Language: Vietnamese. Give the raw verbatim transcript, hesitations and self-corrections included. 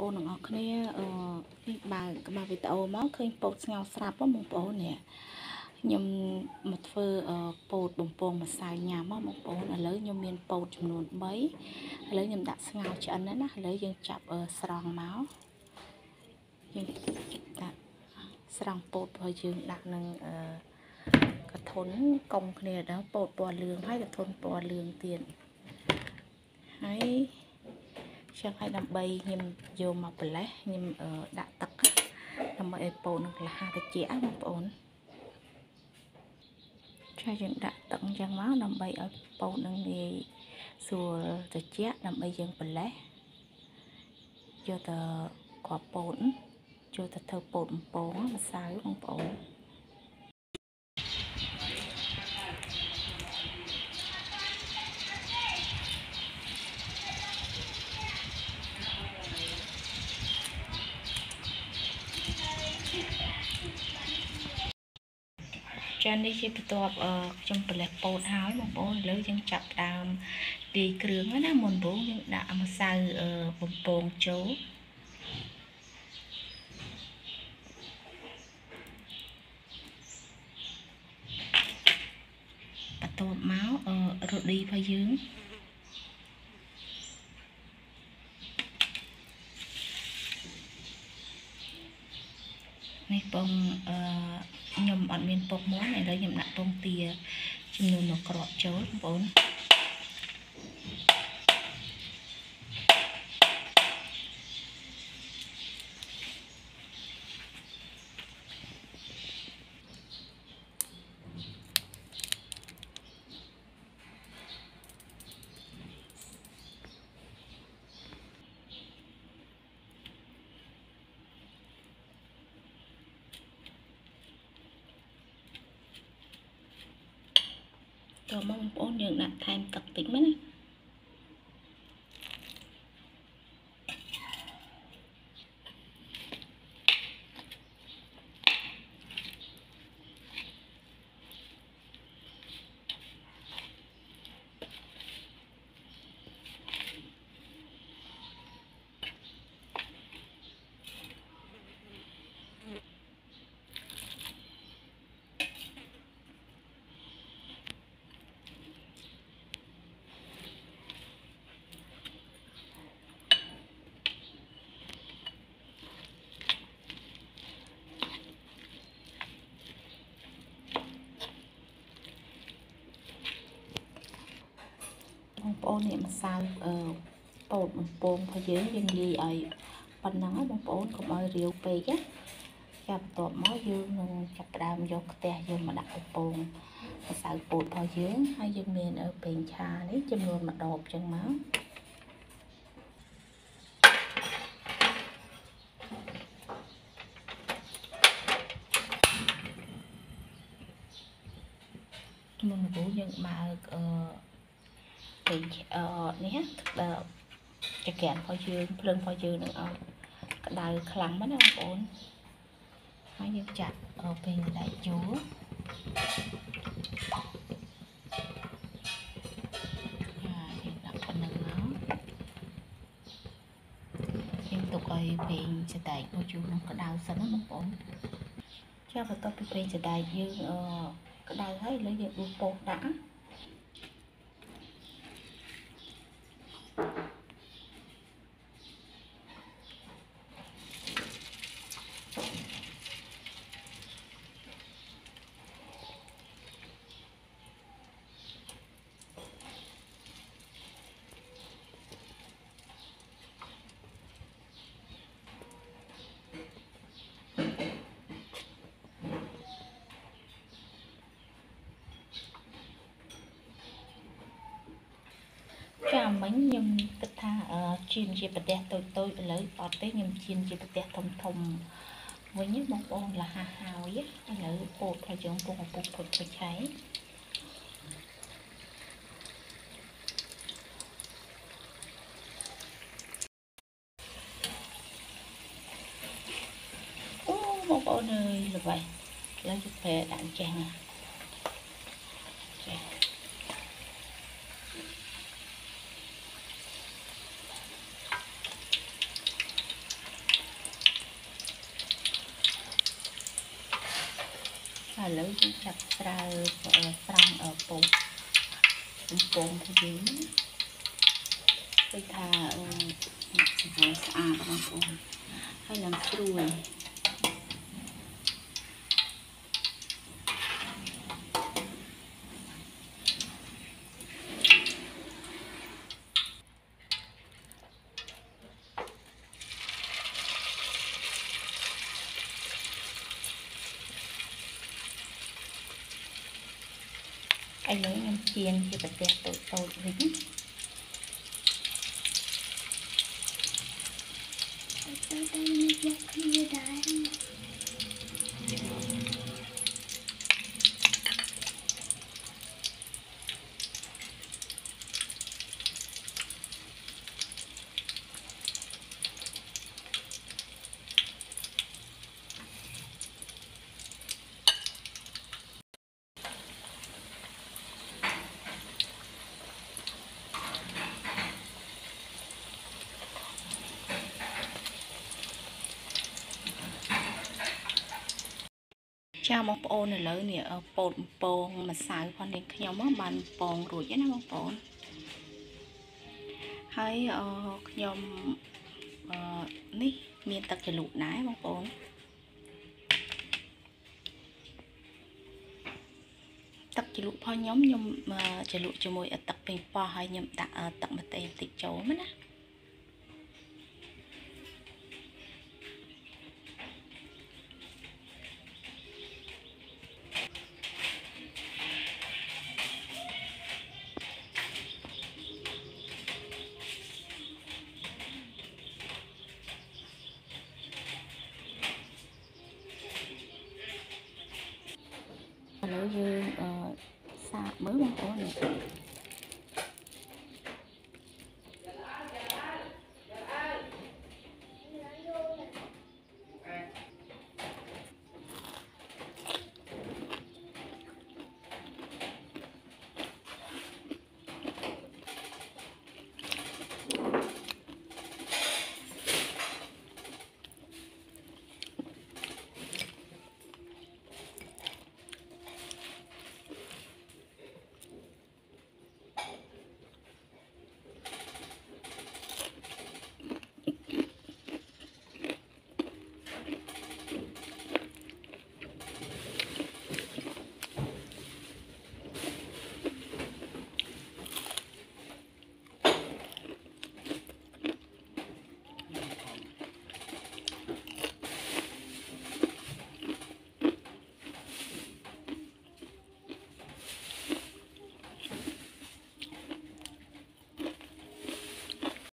nè ngọc kia bà bà bị tàu máu khơi bột ngao sạp á một bộ nè nhom một phơ bột bồng bồng mà xài nhà máu một bộ là lấy nhom miên bột chấm nón mấy lấy nhom đặt ngao chân đó nè lấy dân chập sòng máu dân đặt sòng bột hồi trường đặt nâng cái thốn công kia đó bột bò lường hay cái thốn bò lường tiền hay chẳng hay làm bay nhưng vô mà bể lẽ nhưng ở đã tắc làm mọi bộ là hai cái chĩa một ổn cho những đã tận chẳng máu làm bay ở bộ nâng đi xùa từ chĩa làm bay dân bể lẽ cho tờ quả bổn cho tờ thơ bổn bổn mà sai không bổn cho nên khi bắt đầu ở trong bể bột háo một bộ lấy dân chập đàm đi kêu nó một bộ nhưng đã mà sai ở bồn bồn chỗ bắt đầu máu ở rồi đi phải dướng này bông nhom ở miền bột món này lấy nhom nặng bông tìa chim nôn nó cọt chấu bốn cho mong bố nhường nặng thêm tập tính mấy này bố này mà sao bột bột phải dưới dân gì ấy phần nắng bông bố cũng ơi rượu bì chứ chập tọt máu dương chập đàm vô tè dương mà đặt bột mà sao bột phải dưới hai dân miền ở biển trà đấy châm luôn mà đột chân máu mình cũng dân mà thì ờ nhé là cái kẹn phơi dương lưng phơi dương nữa cái đài khăn mấy ông ổn hai dân chặt ở bên đại chúa thì đặt phần nâng nó liên tục ở bên sẽ đại phơi dương cái đào sẵn nó ổn cho vào tôi bên sẽ đại dương cái đài thấy lấy được bột đã chào mấy nhầm tất tha chiên dịp bật đèn tôi tôi lấy bọt tới nhầm chiên dịp bật đèn thông thông với những món ôn là hà hào ấy lấy bột phải dùng bột bột bột phải cháy ô món ôn ơi là vậy lấy chút về đạn chàng ឥឡូវយើងចាប់ស្រាវត្រង់ពងបំពងcủaយើងឃើញថាសម្អាតស្អាតបងប្អូនហើយឡើងស្រួយឥឡូវខ្ញុំចៀនជាប្រទេសតូចតូចវិញទៅទៅនេះយកគ្នាដែរចាបងប្អូនឥឡូវនេះពោតបំពងម្សៅផងនេះខ្ញុំបានបំពងរួចហើយណាបងប្អូនហើយខ្ញុំនេះមានទឹកជ្រលក់ដែរបងប្អូនទឹកជ្រលក់ផងខ្ញុំខ្ញុំជ្រលក់ជាមួយទឹកប៉េងប៉ោះហើយខ្ញុំដាក់ទឹកម្ទេសបន្តិចចូលណាឥឡូវយើងសាកមើលបងប្អូន